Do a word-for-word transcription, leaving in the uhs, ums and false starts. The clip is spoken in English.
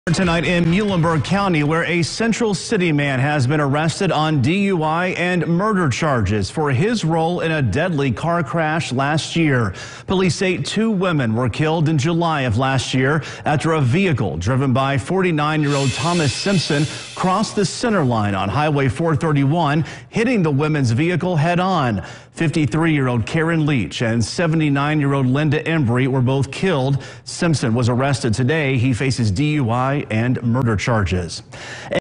Tonight in Muhlenberg County, where a Central City man has been arrested on D U I and murder charges for his role in a deadly car crash last year. Police say two women were killed in July of last year after a vehicle driven by forty-nine-year-old Thomas Simpson crossed the center line on Highway four thirty-one, hitting the women's vehicle head-on. fifty-three-year-old Karen Leach and seventy-nine-year-old Linda Embry were both killed. Simpson was arrested today. He faces D U I and murder charges.